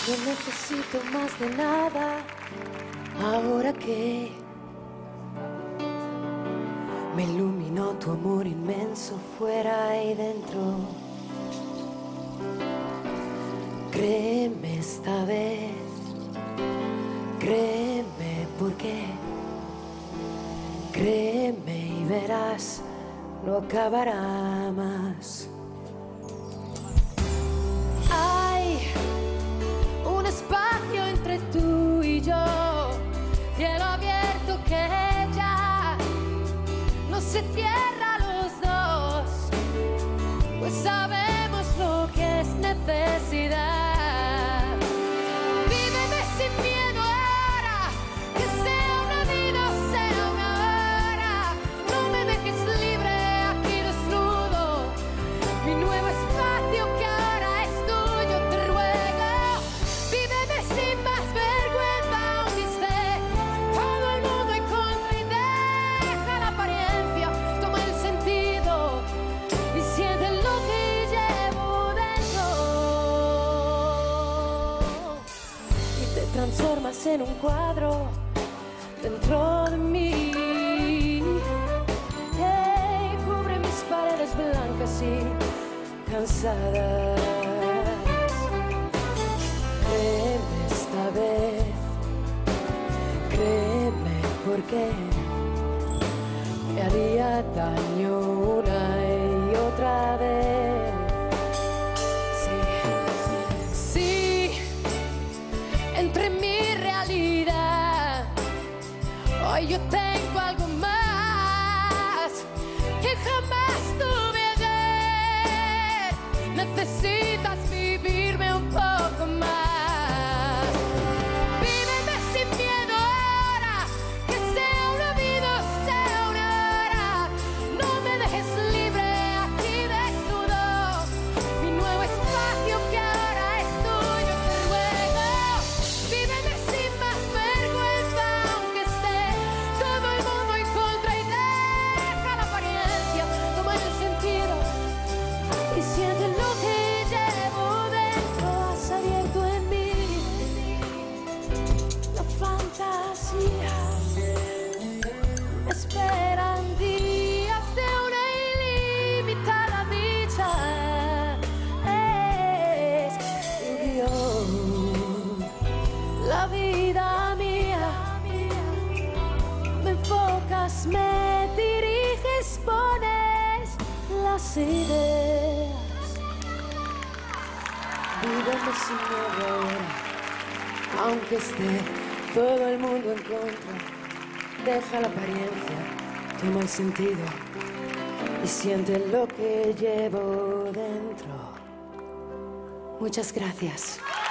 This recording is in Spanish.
Yo necesito más de nada, ahora que me iluminó tu amor inmenso fuera y dentro. Créeme esta vez, créeme porque, créeme y verás, no acabará más. Espacio entre tú y yo, cielo abierto que ya no se cierra a los dos, pues sabemos lo que es necesidad. Víveme sin miedo ahora, que sea una vida o sea una hora. No me dejes libre aquí desnudo, mi nuevo espacio que ahora es tuyo, te ruego. Sin más vergüenza, aunque esté todo el mundo en contra, y deja la apariencia, toma el sentido y siente lo que llevo dentro. Y te transformas en un cuadro dentro de mí. Hey, cubre mis paredes blancas y cansadas. Créeme esta vez, créeme porque me haría daño una y otra vez. Sí, entre mi realidad, hoy yo tengo algo más que jamás tuve ayer. Necesitas vivirme un poco más. Y siente lo que llevo dentro, has abierto en mí la fantasía. Me esperan días de una ilimitada dicha. Es Dios, la vida mía. Me enfocas, me diriges, pones las ideas. Víveme sin miedo ahora, aunque esté todo el mundo en contra. Deja la apariencia, toma el sentido y siente lo que llevo dentro. Muchas gracias.